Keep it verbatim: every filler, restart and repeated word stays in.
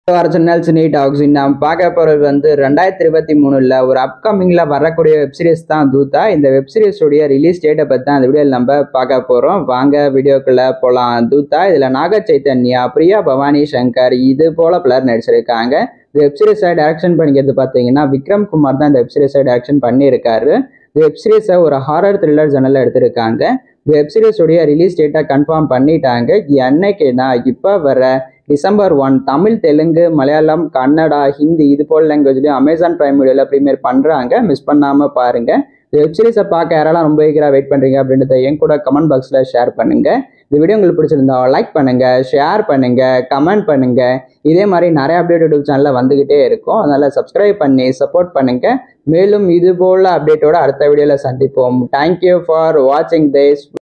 Original Cine Talks in நாம் பார்க்க போறது வந்து ரெண்டாயிரத்தி இருபத்தி மூணுல ஒரு அப்கமிங்ல வரக்கூடிய வெப் சீரிஸ் தான் தூதா. இந்த வெப் சீரிஸ் உடைய ரிலீஸ் டேட்டை பத்தி தான் இந்த வீடியோல நம்ம பார்க்க போறோம். வாங்க வீடியோக்குள்ள போலாம். தூதா இதுல நாக சைத்தன்யா, பிரியா பவானி சங்கர் இது போல பலர் நடிச்சிருக்காங்க. இந்த வெப் சீரிஸை டைரக்ஷன் பண்ணிக்கிறது பார்த்தீங்கன்னா விக்ரம் குமார் தான் இந்த வெப் சீரிஸை டைரக்ஷன் பண்ணியிருக்காரு. இந்த வெப் சீரிஸை ஒரு ஹாரர் த்ரில்லர் ஜன்னல்ல எடுத்திருக்காங்க. இந்த வெப் சீரிஸ் உடைய ரிலீஸ் டேட்டை கன்ஃபார்ம் பண்ணிட்டாங்க. என்னைக்குன்னா இப்போ வர டிசம்பர் ஒன் தமிழ், தெலுங்கு, மலையாளம், கன்னடா, ஹிந்தி இது போல் லாங்குவேஜ்லையும் அமேசான் பிரைம் வீடியோவில் ப்ரீமியர் பண்ணுறாங்க. மிஸ் பண்ணாமல் பாருங்கள். இந்த வெப் சீரிஸை பார்க்க யாரெல்லாம் ரொம்ப ஈகராக வெயிட் பண்ணுறீங்க அப்படின்றத என் கூட கமெண்ட் பாக்ஸில் ஷேர் பண்ணுங்கள். இந்த வீடியோ உங்களுக்கு பிடிச்சிருந்தா லைக் பண்ணுங்கள், ஷேர் பண்ணுங்கள், கமெண்ட் பண்ணுங்கள். இதே மாதிரி நிறைய அப்டேட் யூடியூப் சேனலில் வந்துக்கிட்டே இருக்கும். அதனால் சப்ஸ்கிரைப் பண்ணி சப்போர்ட் பண்ணுங்கள். மேலும் இது போல் அப்டேட்டோட அடுத்த வீடியோவில் சந்திப்போம். தேங்க்யூ ஃபார் வாட்சிங் திஸ்.